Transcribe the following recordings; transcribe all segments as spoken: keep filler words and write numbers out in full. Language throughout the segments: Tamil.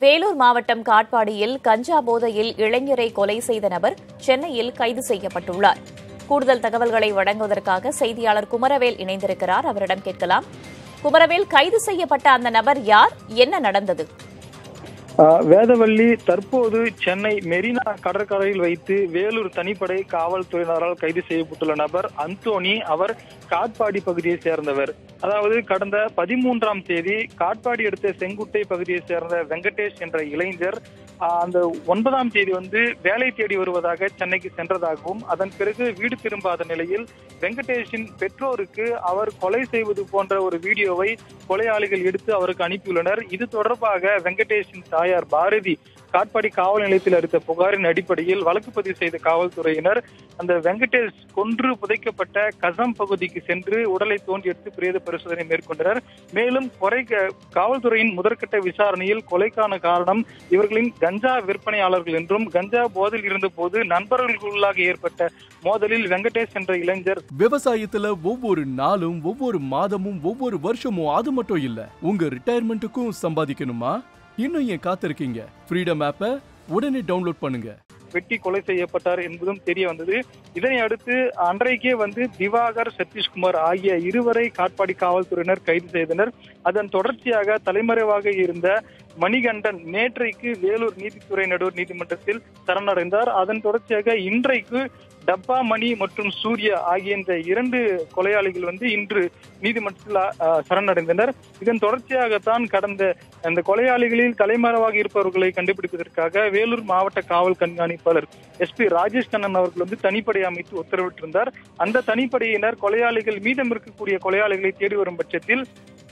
வேலூர் மாவட்டம் காட்பாடியில் கஞ்சா போதையில் இளைஞரை கொலை செய்த நபர் சென்னையில் கைது செய்யப்பட்டுள்ளார். கூடுதல் தகவல்களை வழங்குவதற்காக செய்தியாளர் குமரவேல் இணைந்திருக்கிறார். அவரிடம் கேட்கலாம். குமரவேல், கைது செய்யப்பட்ட அந்த நபர் யார்? என்ன நடந்தது? வேதவள்ளி, தற்போது சென்னை மெரினா கடற்கரையில் வைத்து வேலூர் தனிப்படை காவல்துறையினரால் கைது செய்யப்பட்டுள்ள நபர் அந்தோணி. அவர் காட்பாடி பகுதியை சேர்ந்தவர். அதாவது கடந்த பதிமூன்றாம் தேதி காட்பாடி அடுத்த செங்குட்டை பகுதியை சேர்ந்த வெங்கடேஷ் என்ற இளைஞர் அந்த ஒன்பதாம் தேதி வந்து வேலை தேடி வருவதாக சென்னைக்கு சென்றதாகவும், அதன் பிறகு வீடு திரும்பாத நிலையில் வெங்கடேஷின் பெற்றோருக்கு அவர் கொலை செய்வது போன்ற ஒரு வீடியோவை கொலையாளிகள் எடுத்து அவருக்கு அனுப்பியுள்ளனர். இது தொடர்பாக வெங்கடேஷின் தாயார் பாரதி காட்பாடி காவல் நிலையத்தில் அளித்த புகாரின் அடிப்படையில் வழக்கு பதிவு செய்த காவல்துறையினர் அந்த வெங்கடேஷ் கொன்று புதைக்கப்பட்ட கசம் பகுதிக்கு சென்று உடலை தோண்டி எடுத்து பிரேத பரிசோதனை மேற்கொண்டனர். மேலும் கொலை காவல்துறையின் முதற்கட்ட விசாரணையில் கொலைக்கான காரணம் இவர்களின் கஞ்சா விற்பனையாளர்கள் என்றும், கஞ்சா போதையில் இருந்த போது நண்பர்களுக்குள்ளாக ஏற்பட்ட மோதலில் வெங்கடேஷ் என்ற இளைஞர் விவசாயத்துல ஒவ்வொரு நாளும், ஒவ்வொரு மாதமும், ஒவ்வொரு வருஷமும் அது மட்டும் இல்ல, உங்க ரிட்டையர்மெண்ட்டுக்கும் சம்பாதிக்கணுமா? இன்னும் ஏன் காத்திருக்கீங்க? ஃப்ரீடம் ஆப்பை உடனே டவுன்லோட் பண்ணுங்க. வெட்டி கொலை செய்யப்பட்டார் என்பதும் தெரிய வந்தது. இதனை அடுத்து அன்றைக்கே வந்து திவாகர், சதீஷ்குமார் ஆகிய இருவரை காட்பாடி காவல்துறையினர் கைது செய்தனர். அதன் தொடர்ச்சியாக தலைமறைவாக இருந்த மணிகண்டன் நேற்றைக்கு வேலூர் நீதித்துறை நடுவர் நீதிமன்றத்தில் சரணடைந்தார். அதன் தொடர்ச்சியாக இன்றைக்கு டப்பா மணி மற்றும் சூர்யா ஆகிய இந்த இரண்டு கொலையாளிகள் வந்து இன்று நீதிமன்றத்தில் சரணடைந்தனர். இதன் தொடர்ச்சியாகத்தான் கடந்த அந்த கொலையாளிகளில் தலைமறைவாக இருப்பவர்களை கண்டுபிடிப்பதற்காக வேலூர் மாவட்ட காவல் கண்காணிப்பாளர் எஸ் பி ராஜேஷ் கண்ணன் அவர்கள் வந்து தனிப்படை அமைத்து உத்தரவிட்டிருந்தார். அந்த தனிப்படையினர் கொலையாளிகள் மீதம் இருக்கக்கூடிய கொலையாளிகளை தேடி வரும் பட்சத்தில்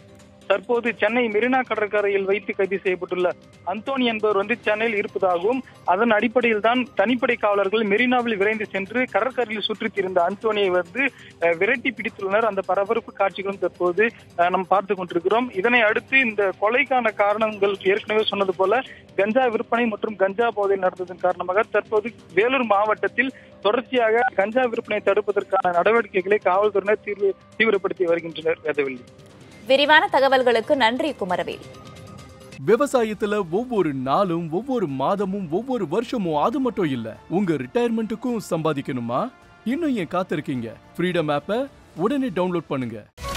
தற்போது சென்னை மெரினா கடற்கரையில் வைத்து கைது செய்யப்பட்டுள்ள அந்தோணி என்பவர் வந்து சென்னையில் இருப்பதாகவும், அதன் அடிப்படையில் தான் தனிப்படை காவலர்கள் மெரினாவில் விரைந்து சென்று கடற்கரையில் சுற்றித் திரிந்த அந்தோணியை வந்து விரட்டி பிடித்துள்ளனர். அந்த பரபரப்பு காட்சிகளும் தற்போது நாம் பார்த்து கொண்டிருக்கிறோம். இதனை அடுத்து இந்த கொலைக்கான காரணங்கள் ஏற்கனவே சொன்னது போல கஞ்சா விற்பனை மற்றும் கஞ்சா போதை நடந்ததன் காரணமாக தற்போது வேலூர் மாவட்டத்தில் தொடர்ச்சியாக கஞ்சா விற்பனை தடுப்பதற்கான நடவடிக்கைகளை காவல்துறையினர் தீவிர தீவிரப்படுத்தி வருகின்றனர். வேதவள்ளி, விரிவான தகவல்களுக்கு நன்றி குமரவேல். விவசாயத்துல ஒவ்வொரு நாளும், ஒவ்வொரு மாதமும், ஒவ்வொரு வருஷமும் அது மட்டும் இல்ல, உங்க ரிட்டையர்மெண்ட்டுக்கும் சம்பாதிக்கணுமா? இன்னும் ஏன் காத்திருக்கீங்க? ஃப்ரீடம் ஆப்பை உடனே டவுன்லோட் பண்ணுங்க.